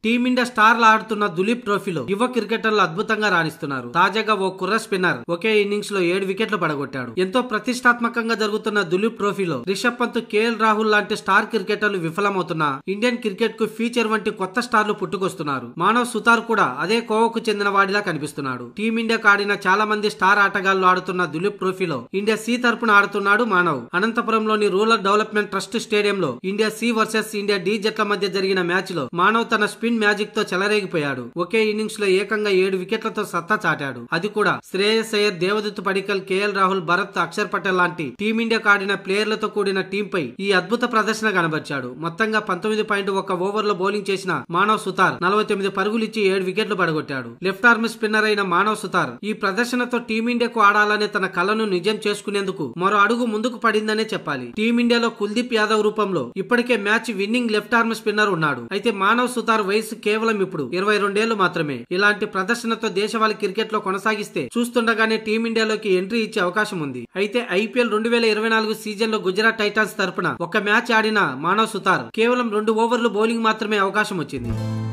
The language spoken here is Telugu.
టీమిండియా స్టార్లు ఆడుతున్న దులీప్ ట్రోఫీలో యువ క్రికెటర్లు అద్భుతంగా రాణిస్తున్నారు. తాజాగా ఓ కుర్ర స్పిన్నర్ ఒకే ఇన్నింగ్స్ లో 7 వికెట్లు పడగొట్టాడు. ఎంతో ప్రతిష్టాత్మకంగా జరుగుతున్న దులీప్ ట్రోఫీలో రిషబ్ పంత్, కేఎల్ రాహుల్ లాంటి స్టార్ క్రికెటర్లు విఫలమవుతున్నా ఇండియన్ క్రికెట్ కు ఫీచర్ వంటి కొత్త స్టార్లు పుట్టుకొస్తున్నారు. మానవ్ సుతార్ కూడా అదే కోవకు చెందిన వాడిలా కనిపిస్తున్నాడు. టీమిండియాకు ఆడిన చాలా మంది స్టార్ ఆటగాళ్లు ఆడుతున్న దులీప్ ట్రోఫీలో ఇండియా సి తరపున ఆడుతున్నాడు మానవ్. అనంతపురంలోని రూరల్ డెవలప్మెంట్ ట్రస్ట్ స్టేడియంలో India C versus India D జట్ల మధ్య జరిగిన మ్యాచ్ లో మానవ్ తన స్పిన్ మ్యాజిక్ తో చెలరేగిపోయాడు. ఒకే ఇన్నింగ్స్ లో ఏకంగా 7 వికెట్లతో సత్తా చాటాడు. అది కూడా శ్రేయస్ అయ్యర్, దేవదత్ పడికల్, కేఎల్ రాహుల్, భరత్, అక్షర్ పటేల్ లాంటి టీమిండియాకు ఆడిన ప్లేయర్లతో కూడిన టీంపై ఈ అద్భుత ప్రదర్శన కనబర్చాడు. మొత్తంగా 19.1 ఓవర్లో బౌలింగ్ చేసిన మానవ్ సుతార్ 49 పరుగులిచ్చి 7 వికెట్లు పడగొట్టాడు. లెఫ్ట్ ఆర్మ్ స్పిన్నర్ అయిన మానవ్ సుతార్ ఈ ప్రదర్శనతో టీమిండియాకు ఆడాలనే తన కలను నిజం చేసుకునేందుకు మరో అడుగు ముందుకు పడిందనే చెప్పాలి. టీమిండియాలో కుల్దీప్ యాదవ్ రూపంలో ఇప్పటికే match winning left arm spinner ఉన్నాడు. అయితే మానవ్ సుతార్ వయసు కేవలం ఇప్పుడు 22 ఏళ్లు మాత్రమే. ఇలాంటి ప్రదర్శనతో దేశవాళీ క్రికెట్ లో కొనసాగిస్తే చూస్తుండగానే టీమిండియాలోకి ఎంట్రీ ఇచ్చే అవకాశం ఉంది. అయితే ఐపీఎల్ 2024 సీజన్ లో గుజరాత్ టైటాన్స్ తరపున ఒక మ్యాచ్ ఆడిన మానవ్ సుతార్ కేవలం 2 ఓవర్లు బౌలింగ్ మాత్రమే అవకాశం వచ్చింది.